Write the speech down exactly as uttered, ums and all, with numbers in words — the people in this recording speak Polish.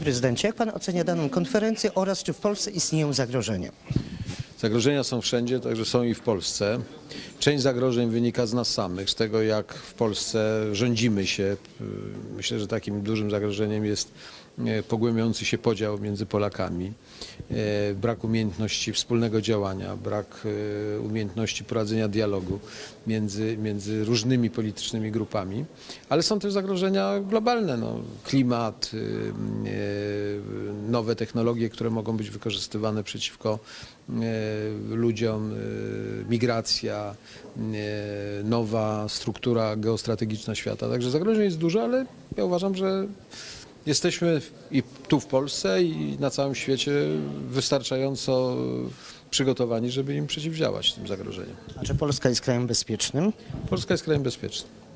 prezydencie, jak pan ocenia daną konferencję oraz czy w Polsce istnieją zagrożenia? Zagrożenia są wszędzie, także są i w Polsce. Część zagrożeń wynika z nas samych, z tego jak w Polsce rządzimy się. Myślę, że takim dużym zagrożeniem jest pogłębiający się podział między Polakami, brak umiejętności wspólnego działania, brak umiejętności prowadzenia dialogu między, między różnymi politycznymi grupami, ale są też zagrożenia globalne, no, klimat, nowe technologie, które mogą być wykorzystywane przeciwko ludziom, migracja, nowa struktura geostrategiczna świata. Także zagrożeń jest dużo, ale ja uważam, że jesteśmy i tu w Polsce i na całym świecie wystarczająco przygotowani, żeby im przeciwdziałać tym zagrożeniom. A czy Polska jest krajem bezpiecznym? Polska jest krajem bezpiecznym.